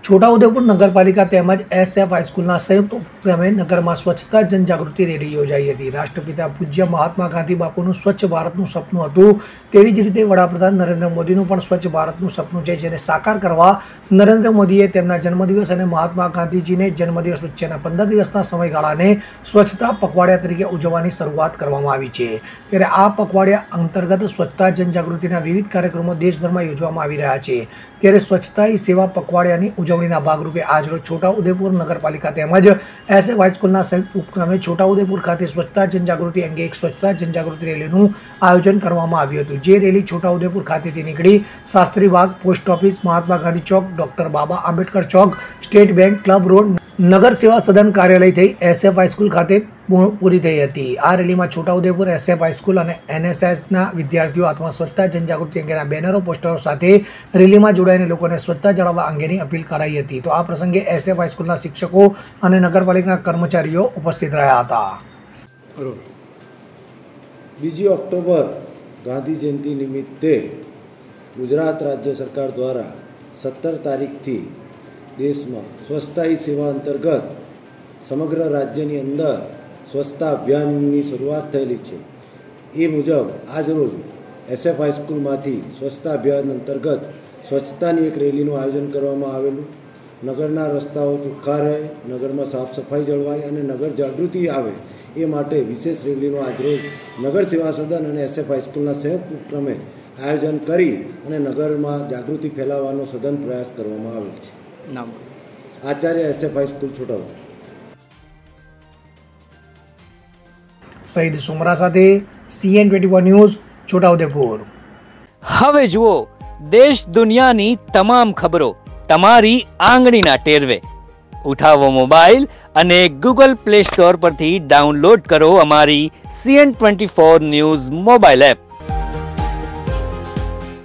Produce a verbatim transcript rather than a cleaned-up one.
છોટાઉદેપુર નગરપાલિકા તેમજ એસએફ હાઈસ્કૂલના સંયુક્ત ઉપક્રમે નગરમાં સ્વચ્છતા જનજાગૃતિ રેલી યોજાઈ હતી। રાષ્ટ્રપિતા પૂજ્ય મહાત્મા ગાંધી બાપુનું સ્વચ્છ ભારતનું સપનું હતું, તેવી જ રીતે વડાપ્રધાન નરેન્દ્ર મોદીનું પણ સ્વચ્છ ભારતનું સપનું છે, જેને સાકાર કરવા નરેન્દ્ર મોદીએ તેમના જન્મદિવસ અને મહાત્મા ગાંધીજીને જન્મદિવસ વચ્ચેના પંદર દિવસના સમયગાળાને સ્વચ્છતા પખવાડિયા તરીકે ઉજવવાની શરૂઆત કરવામાં આવી છે। ત્યારે આ પખવાડિયા અંતર્ગત સ્વચ્છતા જનજાગૃતિના વિવિધ કાર્યક્રમો દેશભરમાં યોજવામાં આવી રહ્યા છે। ત્યારે સ્વચ્છતા હી સેવા પખવાડિયાની ઉજવણીના ભાગરૂપે આજરોજ છોટાઉદેપુર નગરપાલિકા તેમજ એસએફ હાઈસ્કૂલના સંયુક્ત ઉપક્રમે છોટાઉદેપુર ખાતે સ્વચ્છતા જનજાગૃતિ અંગે એક સ્વચ્છતા જનજાગૃતિ રેલીનું આયોજન કરવામાં આવ્યું હતું। જે રેલી છોટાઉદેપુર ખાતેથી નીકળી Shastri Bagh, post office, Mahatma Gandhi Chowk, doctor Baba Ambedkar Chowk, state bank, club road, Nagar Seva સદન કાર્યાલય થઈ એસએફ હાઈસ્કૂલ ખાતે પૂરી થઈ હતી। આ રેલીમાં છોટાઉદેપુર એસએફ હાઈસ્કૂલ અને એનએસએસના વિદ્યાર્થીઓ હાથમાં સ્વચ્છતા જનજાગૃતિ અંગેના બેનરો, પોસ્ટરો સાથે રેલીમાં જોડાઈને લોકોને સ્વચ્છતા જાળવવા અંગેની અપીલ કરાઈ હતી। તો આ પ્રસંગે એસએફ હાઈસ્કૂલના શિક્ષકો અને નગરપાલિકાના કર્મચારીઓ ઉપસ્થિત રહ્યા હતા। બીજી ઓક્ટોબર ગાંધી જયંતિ નિમિત્તે ગુજરાત રાજ્ય સરકાર દ્વારા સત્તર તારીખથી દેશમાં સ્વચ્છતા હી સેવા અંતર્ગત સમગ્ર રાજ્યની અંદર સ્વચ્છતા અભિયાનની શરૂઆત થયેલી છે। એ મુજબ આજરોજ એસએફ હાઈસ્કૂલમાંથી સ્વચ્છતા અભિયાન અંતર્ગત સ્વચ્છતાની એક રેલીનું આયોજન કરવામાં આવેલું। નગરના રસ્તાઓ ચોખ્ખા રહે, નગરમાં સાફ સફાઈ જળવાય અને નગર જાગૃતિ આવે એ માટે વિશેષ રેલીનું આજરોજ નગર સેવા સદન અને એસએફ હાઈસ્કૂલના સંયુક્ત ઉપક્રમે આયોજન કરી અને નગરમાં જાગૃતિ ફેલાવવાનો સઘન પ્રયાસ કરવામાં આવેલ છે। નામ આચાર્ય એસએફ હાઈસ્કૂલ છોટાઉદેપુર। સઈદ સુમરા સાથે CN twenty four news Chhotaudepur. હવે જુઓ દેશ દુનિયાની તમામ ખબરો તમારી આંગળીના ટેરવે। ઉઠાવો મોબાઈલ અને ગૂગલ પ્લે સ્ટોર પરથી ડાઉનલોડ કરો અમારી CN twenty four news mobile app.